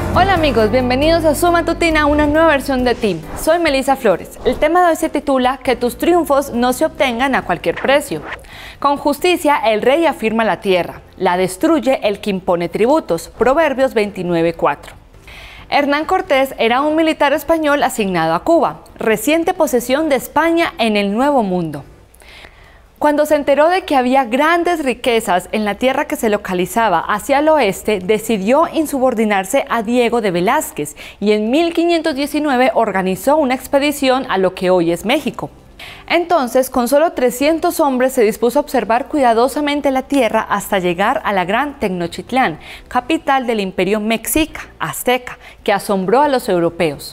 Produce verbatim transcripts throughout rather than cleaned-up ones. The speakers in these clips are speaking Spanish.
Hola amigos, bienvenidos a Su Matutina, una nueva versión de Ti. Soy Melissa Flores. El tema de hoy se titula Que tus triunfos no se obtengan a cualquier precio. Con justicia el rey afirma la tierra, la destruye el que impone tributos. Proverbios veintinueve cuatro. Hernán Cortés era un militar español asignado a Cuba, reciente posesión de España en el Nuevo Mundo. Cuando se enteró de que había grandes riquezas en la tierra que se localizaba hacia el oeste, decidió insubordinarse a Diego de Velázquez y en mil quinientos diecinueve organizó una expedición a lo que hoy es México. Entonces, con solo trescientos hombres se dispuso a observar cuidadosamente la tierra hasta llegar a la gran Tenochtitlán, capital del imperio mexica, azteca, que asombró a los europeos.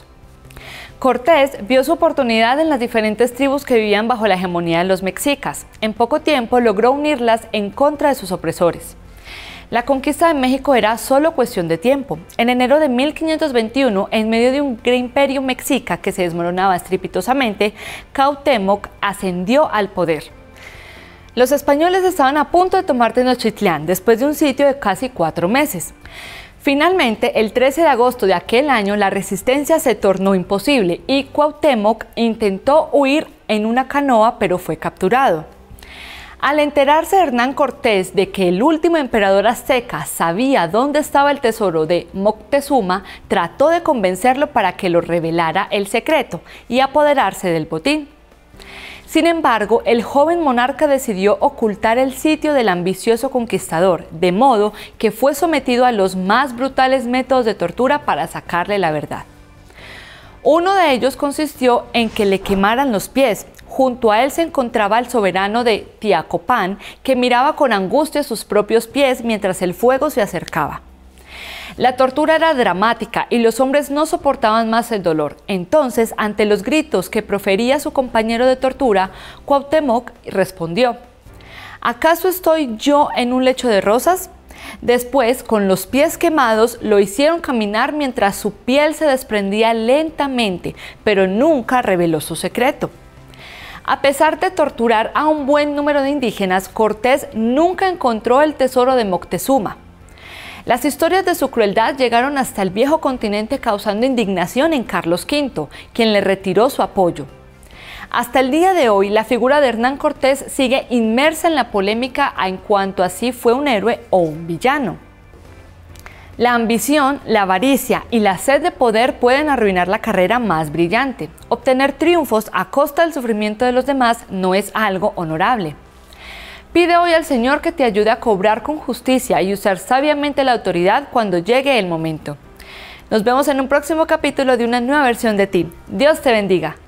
Cortés vio su oportunidad en las diferentes tribus que vivían bajo la hegemonía de los mexicas. En poco tiempo logró unirlas en contra de sus opresores. La conquista de México era solo cuestión de tiempo. En enero de mil quinientos veintiuno, en medio de un gran imperio mexica que se desmoronaba estrepitosamente, Cuauhtémoc ascendió al poder. Los españoles estaban a punto de tomar Tenochtitlán después de un sitio de casi cuatro meses. Finalmente, el trece de agosto de aquel año, la resistencia se tornó imposible y Cuauhtémoc intentó huir en una canoa, pero fue capturado. Al enterarse Hernán Cortés de que el último emperador azteca sabía dónde estaba el tesoro de Moctezuma, trató de convencerlo para que lo revelara el secreto y apoderarse del botín. Sin embargo, el joven monarca decidió ocultar el sitio del ambicioso conquistador, de modo que fue sometido a los más brutales métodos de tortura para sacarle la verdad. Uno de ellos consistió en que le quemaran los pies. Junto a él se encontraba el soberano de Tlacopan, que miraba con angustia sus propios pies mientras el fuego se acercaba. La tortura era dramática y los hombres no soportaban más el dolor. Entonces, ante los gritos que profería su compañero de tortura, Cuauhtémoc respondió: ¿acaso estoy yo en un lecho de rosas? Después, con los pies quemados, lo hicieron caminar mientras su piel se desprendía lentamente, pero nunca reveló su secreto. A pesar de torturar a un buen número de indígenas, Cortés nunca encontró el tesoro de Moctezuma. Las historias de su crueldad llegaron hasta el viejo continente, causando indignación en Carlos quinto, quien le retiró su apoyo. Hasta el día de hoy, la figura de Hernán Cortés sigue inmersa en la polémica en cuanto a si fue un héroe o un villano. La ambición, la avaricia y la sed de poder pueden arruinar la carrera más brillante. Obtener triunfos a costa del sufrimiento de los demás no es algo honorable. Pide hoy al Señor que te ayude a cobrar con justicia y usar sabiamente la autoridad cuando llegue el momento. Nos vemos en un próximo capítulo de una nueva versión de Ti. Dios te bendiga.